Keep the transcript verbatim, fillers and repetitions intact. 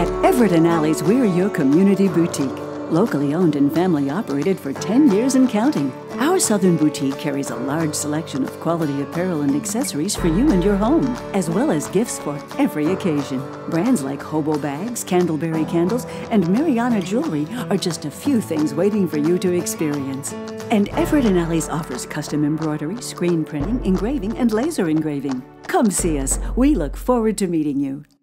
At Everett and Alley's, we're your community boutique. Locally owned and family operated for ten years and counting. Our Southern boutique carries a large selection of quality apparel and accessories for you and your home, as well as gifts for every occasion. Brands like Hobo Bags, Candleberry Candles, and Mariana Jewelry are just a few things waiting for you to experience. And Everett and Alley's offers custom embroidery, screen printing, engraving, and laser engraving. Come see us. We look forward to meeting you.